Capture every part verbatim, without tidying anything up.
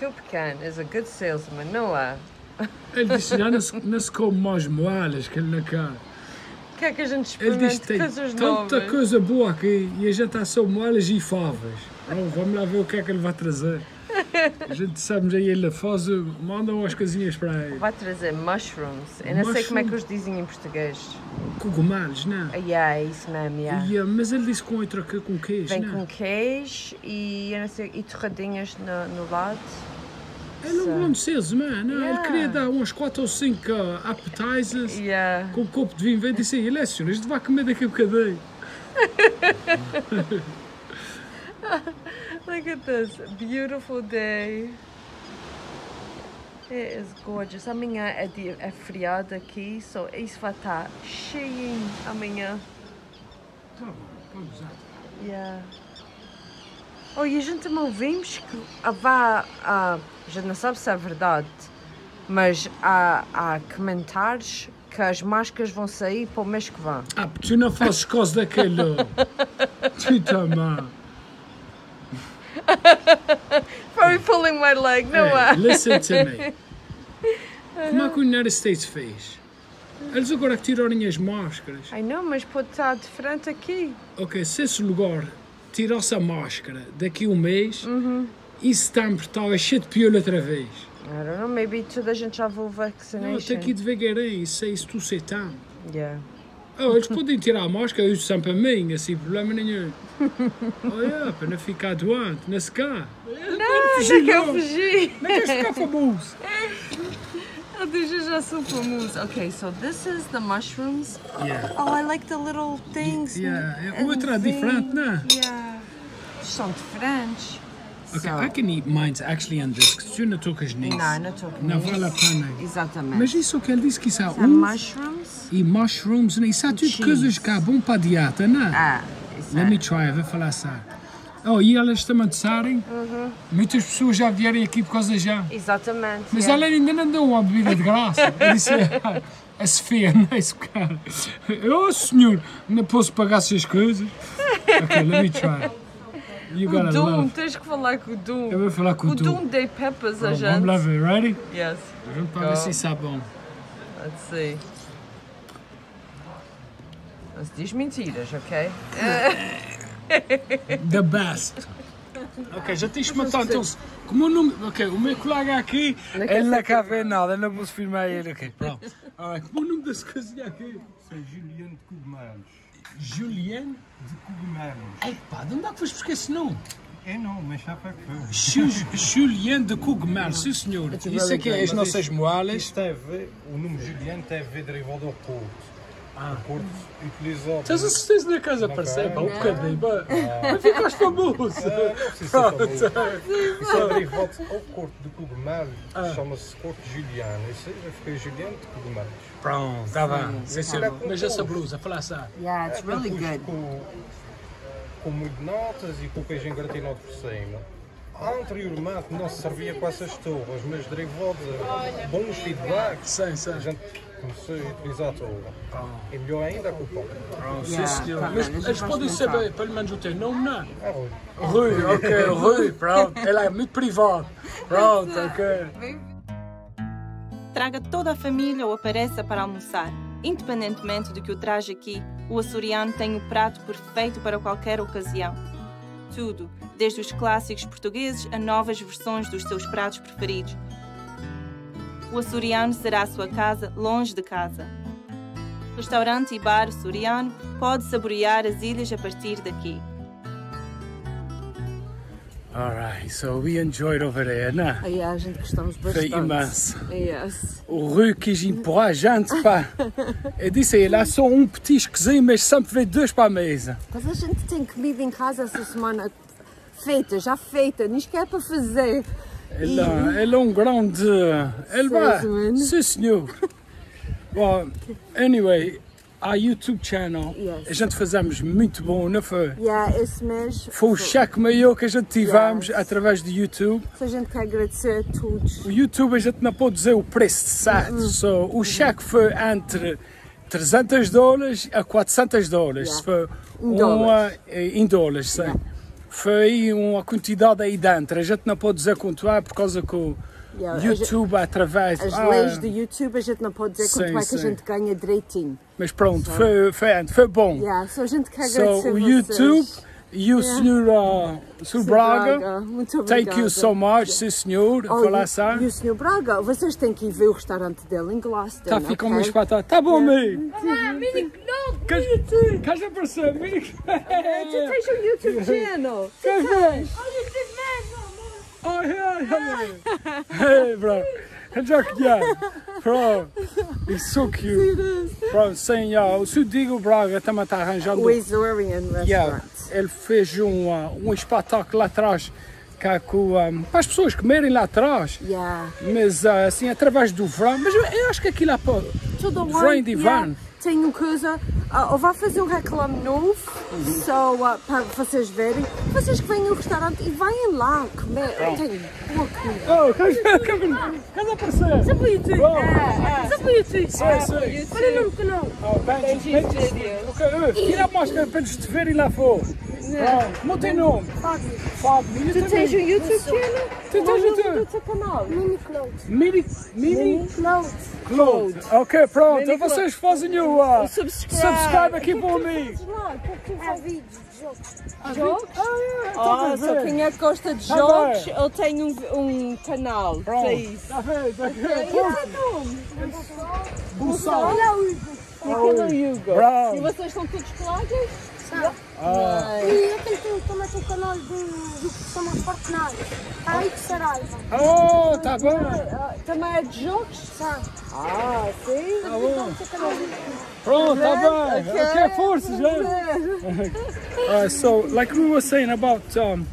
Kupkan is a good salesman, não é? Ele disse, já não se, não se come mais moelas que ele não quer. Quer que a gente Ele diz experimente que tem coisas tanta novas? coisa boa aqui e a gente está só moelas e favas. Então, vamos lá ver o que é que ele vai trazer. A gente sabe aí, ele faz, manda umas coisinhas para ele. Vai trazer mushrooms. Eu não sei como é que os dizem em português. Cogumelos, não? Ah, yeah, é isso mesmo, yeah. E, uh, mas ele disse com outra que com queijo, Vem não? com queijo e, eu não sei, e torradinhas no, no lado. Ele é um grande salesman, não? Yeah. Ele queria dar uns quatro ou cinco uh, appetizers Yeah. com um copo de vinho. Veio e disse, ele é senhor, isto vai comer daqui a bocadinho. Look at this beautiful day. It is gorgeous. Amanhã é, dia, é feriado aqui, so isso vai estar cheinho amanhã. Tá bom, vamos lá. Yeah. Oh, e a gente também ouvimos que há, a gente não sabe se é verdade, mas há, há comentários que as máscaras vão sair para o mês que vem. Ah, porque tu não fazes coisa daquele. Tu também. Probably pulling my leg, não é? Hey, listen to me. Como é que o United States fez? Eles agora que tiraram as máscaras. Ai não, mas pode estar diferente aqui. Ok, se esse lugar tirasse a máscara daqui a um mês, uhum. e setembro estava cheio de piolho outra vez. I don't know, maybe toda a gente já vou vaccination. Não, tem que ir devagarinho, isso é isso, tu sei tão. Yeah. Oh, eles podem tirar a máscara, eu uso sempre a minha, sem problema nenhum. Oh, yeah, para não ficar doente, não se cá. Não, não quero fugir. Não queres ficar famoso. Oh, deixa já sou famoso. Okay, so this is the mushrooms. Yeah. Oh, I like the little things. Yeah, and outra é diferente, não? Yeah. São diferentes. Ok, So- I can eat mine actually on this, porque tu não tocas nisso. Não, não estou com Não isso. vale a pena. Exatamente. Mas isso é o que ele disse que isso há São uva mushrooms. e mushrooms, né? Isso há tudo cheese. coisas que há bom para a dieta, não? Ah, isso Let é. me try, vou falar sério. Oh, e elas também disserem, Uhum. muitas pessoas já vieram aqui por causa já. Exatamente. Mas yeah. ela ainda não deu uma bebida de graça. Eu disse, ah, a Sofia, não é isso, cara? Oh, senhor, não posso pagar essas coisas. Ok, let me try. You O gotta Doom, love. tens que falar com o Doom. Eu vou falar com o O Doom. Doom dei peppers a Oh, gente. vamos lá ver, ready? Yes. Vamos para ver se isso é bom. Let's see. Mas diz mentiras, ok? The best. Ok, já tens de matar então. Como o nome. Ok, o meu colega aqui, ele não quer ver nada, eu não posso filmar ele aqui. Pronto. Alright, como o nome desse coisinha aqui? Sou Juliano de Cogumelos. Juliane? De Cogumelos. Epá, de onde é que foste buscar esse nome? É não, mas já foi que foi. Ju- Juliane de Cogumelos, sim senhor. Isso aqui é as nossas moelas. Isto tem a ver, o nome Juliano tem a ver derivado ao Porto. Ah. O Porto utilizou. Tens a certeza na casa aparecer? Pá, um bocadinho, pá. Mas ficaste famoso. Não precisa ser famoso. Isso é derivado ao Corte de Cogumelos, Ah. chama-se Corte Juliano. Isso aí já fica Juliano de Cogumelos. Pronto, está bem. Sim, mas essa blusa, fala assim. Yeah, it's really Depois good. Com, com muito notas e com queijo gratinado por cima. Anteriormente não se servia com essas torres, mas derivado de bons feedbacks, Sim, sim. a gente começou a utilizar a torre. E melhor ainda com o pão. Pronto, sim Yeah, senhor. tá Mas bem, eles vamos podem montar. saber, pelo menos o teu nome, não? É Rui. Rui, ok, Rui, pronto. Ele é muito privado. Pronto, ok. Traga toda a família ou apareça para almoçar. Independentemente do que o traz aqui, o açoriano tem o prato perfeito para qualquer ocasião. Tudo, desde os clássicos portugueses a novas versões dos seus pratos preferidos. O açoriano será a sua casa longe de casa. Restaurante e bar açoriano pode saborear as ilhas a partir daqui. Alright, so we enjoyed over there, não? Aí a gente gostamos Foi bastante. imenso. Yes. O Rui quis empurrar a gente, pá. Eu disse a ele, há só um petiscozinho, mas sempre veio dois para a mesa. Mas a gente tem comida em casa essa semana feita, já feita, nem sequer para fazer. Ele, ele é um grande... Ele vai... Salesman. Sim, senhor. Well, anyway, our YouTube channel, Yes. a gente fazemos muito bom, não foi? Yeah, esse mês. Foi o cheque maior que a gente tivemos Yes. através do YouTube. A gente quer agradecer a todos. O YouTube a gente não pode dizer o preço certo. So, o cheque foi entre trezentos dólares a quatrocentos dólares. Yeah. Foi Em dólares. uma, em dólares, sim. foi uma quantidade aí dentro. A gente não pode dizer quanto é por causa que o Yeah, YouTube, através... As ah, leis do YouTube a gente não pode dizer quanto sim, é que sim. a gente ganha direitinho. Mas pronto, foi, foi, foi bom. Yeah, so a gente quer So, agradecer o vocês. YouTube e o Yeah. senhor, uh, senhor Braga, muito obrigada. thank you so much, sim senhor, Oh, falar e, assim. e o senhor Braga, vocês têm que ir ver o restaurante dele em Gloucester. Tá, fica um ok? espetáculo. Tá bom, amigo. Mamma, mini klok! Queres queres aparecer, amigo? Tu tens um YouTube channel. Queres ver? Har du inte med mamma? Oh, yeah, yeah. Hey, bro. Jack, yeah. Bro, it's so cute. Bro, sim, yeah. O senhor Diego Braga também está arranjando. O Azorian Yeah, Restaurant. ele fez um, uh, um espetáculo lá atrás cá com, um, para as pessoas comerem lá atrás, Yeah. mas uh, assim através do verão. Mas eu, eu acho que aquilo é para Tudo verão e de yeah. inverno. Tem uma coisa, uh, eu vou fazer um reclame novo, só uh, para vocês verem. Vocês que vêm ao restaurante e vêm lá comer. Tem boa comida. Oh, queres queres aparecer? Só på YouTube. Bro. Só på YouTube. Sim, sim. Olha no canal. Oh, Benji, Benji. Ok, tira a máscara para eles te verem lá fora. Pronto, como é o teu nome? Fábio. Tu tens um YouTube channel? Tu tens Qual é o nome YouTube? do teu canal? Mini clothes. Mini, mini Clothes. Cloud. Ok, pronto. Mini Então vocês fazem o uh, Subscribe. subscribe aqui para mim. Há vídeos de jogos. Jogos? Ah, Ah, é, só tá quem é que gosta de Tá jogos, bem. ele tem um, um canal para Pronto. isso. Tá vendo? Tá E o vendo? teu nome? Bussal. Olha o Hugo. E aquele é o Hugo. Bravo. E vocês são todos colegas? Ah. E eu tenho também um canal de do que se chama Fortnite. Alex Saraiva. Oh, tá bom. Ah, também é de jogos? Sabe? Ah, sim. Tá bom. Esse canal de Pronto, tá bem. Okay. Ok, força, já. Uh, so, like we were saying about, um,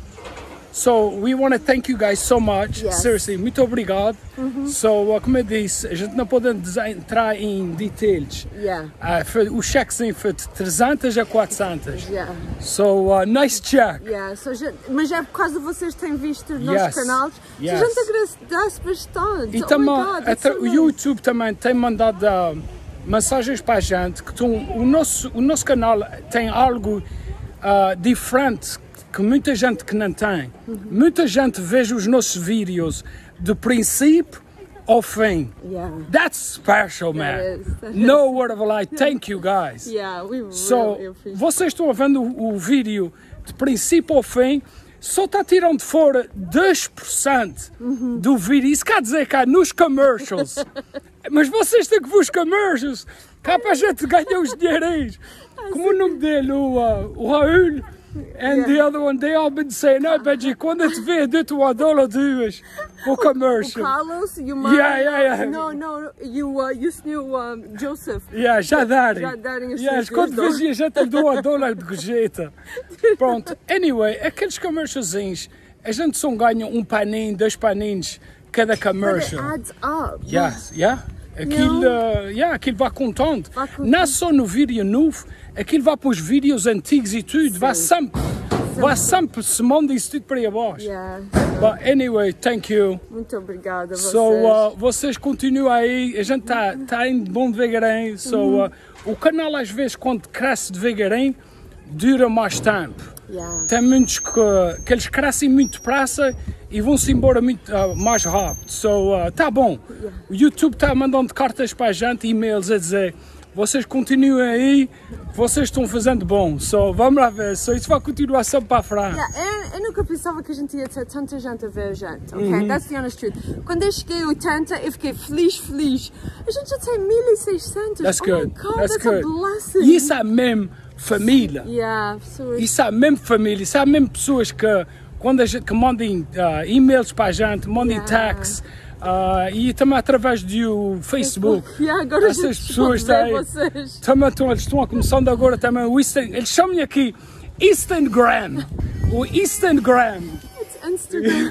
so we want to thank you guys so much. Yes. Seriously, muito obrigado. So, uh, como eu disse, a gente não pode entrar em details. Yeah, Uh, foi, o chequezinho foi de trezentos a quatrocentos. yeah, So, uh, nice check. yeah. So, gente, mas é por causa de vocês terem visto os nossos Yes. canais. Yes. A gente agradece bastante. E Oh também, my God, até that's so o nice. YouTube também tem mandado uh, mensagens para a gente que tão, o, nosso, o nosso canal tem algo uh, diferente que muita gente que não tem. Muita gente vê os nossos vídeos do princípio ao fim. Yeah, That's special, man. That is, that No word of a lie. Thank you, guys. yeah, we So, really appreciate. vocês estão vendo o, o vídeo de princípio ao fim, só está tirando de fora dois por cento do vídeo. Isso quer dizer que há nos commercials. Mas vocês têm que ver os commercials, cá para a gente ganhar os dinheirinhos. Como o nome dele, o, uh, o Raul, and the other one, they all been saying, oh, Benji, quando eu te ver, dê-te um dólar duas o O commercial. Carlos e o Mário. Yeah, yeah, yeah. Não, não, e o, uh, e o senhor um, Joseph. Yeah, já darem. Já darem os yes, seus quando dois vês a gente dou a dólar de gorjeta. Pronto, anyway, aqueles commercialzinhos, a gente só ganha um paninho, dois paninhos cada But it commercial. adds up. Yes, yeah. Aquilo, uh, yeah, aquilo vai contando. Vai contando. Não só no vídeo novo, aquilo vai para os vídeos antigos e tudo. Vai sempre, vai sempre se manda isso tudo para aí abaixo. Yeah. But anyway, thank you. Muito obrigada a vocês. So, uh, vocês continuam aí, a gente está tá indo bom devagarinho. So, uh, o canal às vezes quando cresce devagarinho, dura mais tempo. Yeah. Tem muitos que, que eles crescem muito depressa e vão-se embora muito uh, mais rápido. So, uh, tá bom. O YouTube está mandando cartas para a gente, e-mails a dizer vocês continuem aí, vocês estão fazendo bom. So, vamos lá ver. So, isso vai continuar sempre para a frente. Yeah, eu, eu nunca pensava que a gente ia ter tanta gente a ver a gente, ok? That's the honest truth. Quando eu cheguei a oitenta, eu fiquei feliz, feliz. A gente já tem mil e seiscentos. That's oh good. My God, That's, that's good. a blessing. E isso é mesmo família. Yeah, so Isso é mesmo família. Isso é mesmo pessoas que, quando a gente, que mandem uh, e-mails para a gente, mandem Yeah. texts. Uh, e também através do Facebook. Yeah, agora a Essas gente pessoas pode ver têm, vocês. também estão, eles estão começando agora também o Instagram. Eles chamam aqui Instagram. O Instagram. It's Instagram.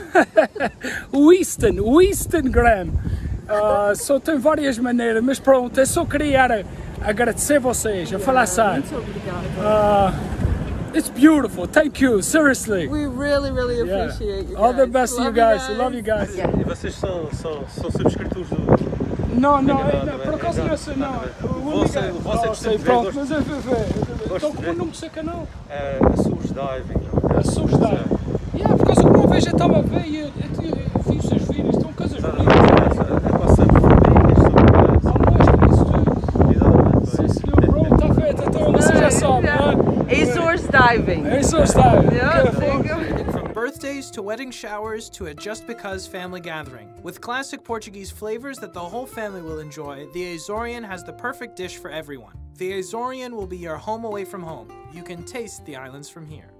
O Easton, o Instagram. Uh, só tem várias maneiras, mas pronto, é só queria agradecer vocês, a falar sério. Muito obrigada. Uh, it's beautiful, thank you, seriously. We really, really Yeah. appreciate you guys. All the best to you Love guys, I love you guys. E vocês são, são, são subscritores do. Não, não, Não, não, não, por acaso não, não sei, não. não, O Você- único- você não gosta sei, de ver, pronto, gosta- mas é ver. Gosto Então de como o ver. nome do seu canal? É, Açores Diving. Açores Diving. Yeah, por causa que uma vez eu estava a ver e eu, eu, eu vi os seus vídeos, estão coisas bonitas. É passar por Mostra isso tudo. Sim, senhor, bro, está feito, então você já sabe, não é? Azores Diving. Açores Diving. Yeah, Okay. there you go. From birthdays to wedding showers to a just because family gathering. With classic Portuguese flavors that the whole family will enjoy, the Azorian has the perfect dish for everyone. The Azorian will be your home away from home. You can taste the islands from here.